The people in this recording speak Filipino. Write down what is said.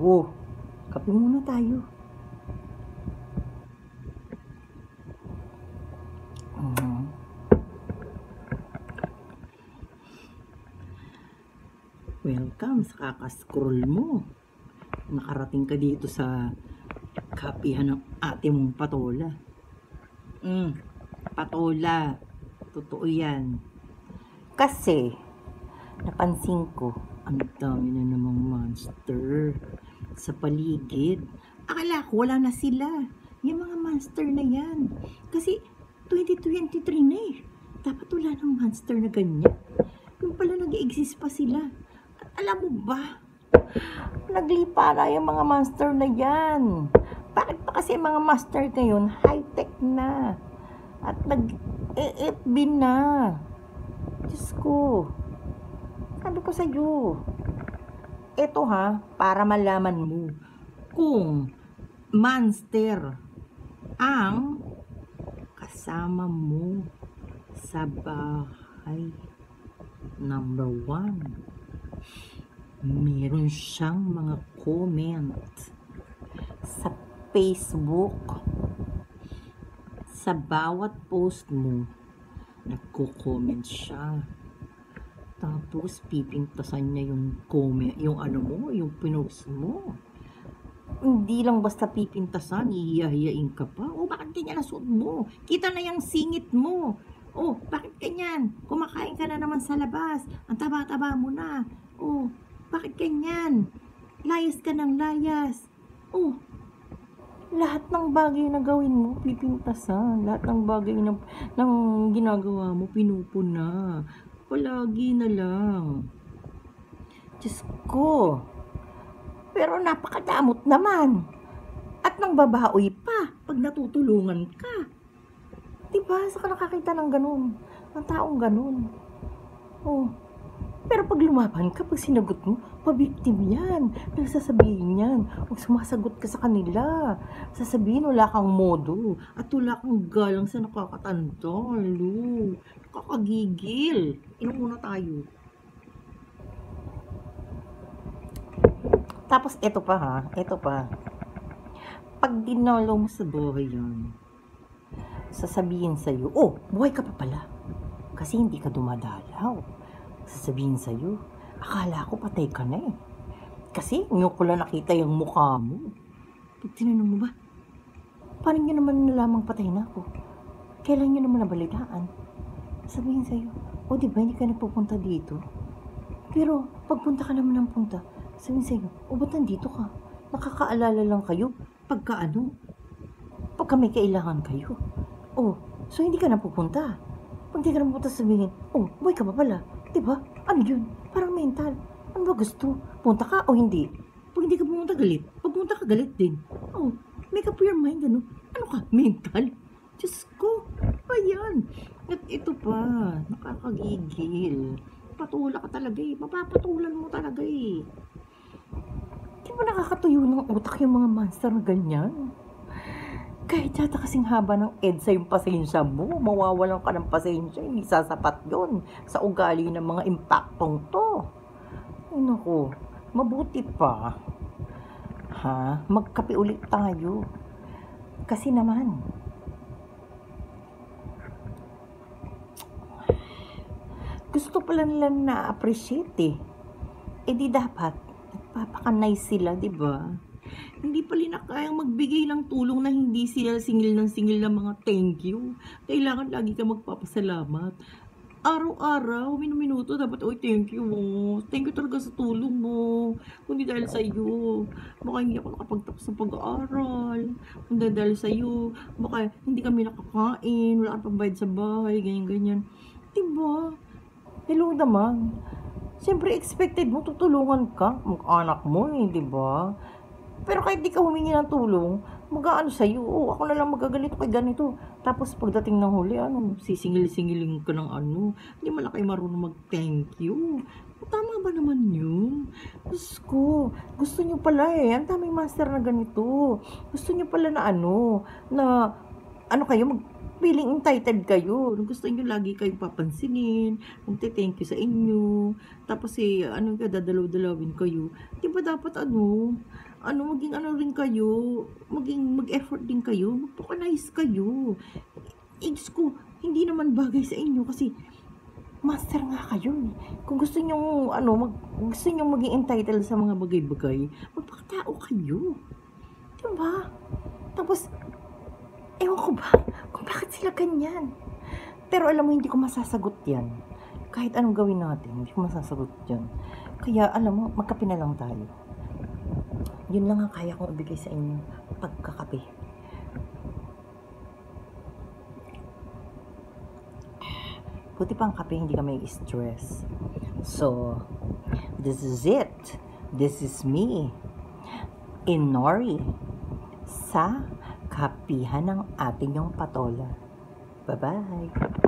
Oh, kape muna tayo. Welcome sa kakascroll mo. Nakarating ka dito sa kapihan ng ate mong patola. Patola. Totoo yan. Kasi, napansin ko, ang dami na namang monster sa paligid. Akala ko wala na sila. Yung mga monster na yan. Kasi, 2023 na eh. Dapat wala ng monster na ganyan. Yung pala nag-exist pa sila. At alam mo ba, naglipa na yung mga monster na yan. Bakit pa kasi mga monster ngayon, high-tech na. At nag-FB na. Diyos ko. Sabi ko sa'yo, eto ha, para malaman mo kung monster ang kasama mo sa bahay. Number 1, meron siyang mga comment sa Facebook. Sa bawat post mo, nagko-comment siya. Tapos, pipintasan niya yung comment, yung ano mo, yung pinost mo. Hindi lang basta pipintasan, ihiyahiyain ka pa. O, bakit ganyan ang suot mo? Kita na yung singit mo. Oh, bakit ganyan? Kumakain ka na naman sa labas. Ang taba-taba mo na. Oh, bakit ganyan? Layas ka ng layas. Oh, lahat ng bagay na gawin mo, pipintasan. Lahat ng bagay ng ginagawa mo, pinupuna. Palagi na lang. Diyos ko. Pero napakadamot naman. At nang babaoy pa pag natutulungan ka. Diba? Saka nakakita ng ganun. Ng taong ganun. Oh. Pero pag lumaban ka, pag sinagot mo, pabiktim yan. Nagsasabihin yan. Huwag sumasagot ka sa kanila. Sasabihin, wala kang modo. At wala kang galang sa nakakatanda. Halo. Nakakagigil. Inom muna tayo. Tapos, eto pa ha. Eto pa. Pag dinalo mo sa bahay yan, sasabihin sa'yo, oh, buhay ka pa pala. Kasi hindi ka dumadalaw. Sasabihin sa'yo, akala ko patay ka na eh. Kasi ngayon ko lang nakita yung mukha mo. Pag tinanong mo ba, paano nyo naman nalamang patay na ako? Kailan nyo naman nabalitaan? Sabihin sa'yo, oh diba hindi ka nagpupunta dito? Pero pagpunta ka naman ng punta, sabihin sa'yo, oh ba't nandito ka? Nakakaalala lang kayo pagka ano? Pagka may kailangan kayo. Oh, so hindi ka na pupunta. Pag di ka na pupunta, sabihin, oh, boy ka pa pala. Diba? Ano yun? Parang mental. Ano ba gusto? Punta ka o hindi? Pag hindi ka pumunta, galit. Pag pumunta ka, galit din. Oh, make up your mind, ano? Ano ka? Mental? Diyos ko. Ayan. At ito pa, nakakagigil. Patula ka talaga eh. Mapapatulan mo talaga eh. Di ba nakakatuyo ng utak yung mga monster na ganyan? Kahit yata kasing haba ng EDSA yung pasensya mo, mawawalan ka ng pasensya, hindi sasapat yun sa ugali ng mga impaktong to. Ay naku, mabuti pa. Ha? Magkape ulit tayo. Kasi naman, gusto pala nila na-appreciate eh. Eh di dapat, nagpapakanay sila, di ba? Hindi pala na kayang magbigay ng tulong na hindi sila singil ng mga thank you. Kailangan lagi ka magpapasalamat. Araw-araw, minuto dapat, oy, thank you mo. Thank you talaga sa tulong mo. Kundi dahil sa iyo, baka hindi ako nakapagtapos sa pag-aaral. Kundi dahil sa iyo, baka hindi kami nakakain, wala kang pambayad sa bahay, ganyan-ganyan. Diba? Hello naman. Siyempre, expected mo, tutulungan ka. Mag-anak mo eh, diba? Pero kahit di ka humingi ng tulong, mag-aano sa'yo, oh, ako na lang magagalito kay ganito. Tapos pagdating ng huli, ano, sisingil-singiling ka ng ano, hindi man lang kayo marunong mag-thank you. Tama ba naman yun? Diyos ko, gusto nyo pala eh, ang daming master na ganito. Gusto nyo pala na ano kayo, feeling entitled kayo. Gusto nyo lagi kayong papansinin, magte-thank you sa inyo. Tapos dadalaw-dalawin kayo. Di ba dapat maging rin kayo, mag-effort din kayo, mag-organize kayo. Diyos ko, hindi naman bagay sa inyo kasi master nga kayo eh. Kung gusto nyo, gusto nyo maging entitled sa mga bagay-bagay, magpakatao kayo. Diba? Tapos, ewan ko ba, kung bakit sila ganyan. Pero alam mo, hindi ko masasagot yan. Kahit anong gawin natin, hindi ko masasagot yan. Kaya, alam mo, magkape na lang tayo. Yun lang ang kaya kong ibigay sa inyo, pagkakape. Buti pang kape, hindi ka may stress. So, this is it. This is me, Inori, sa kapihan ng ating yung patola. Bye-bye.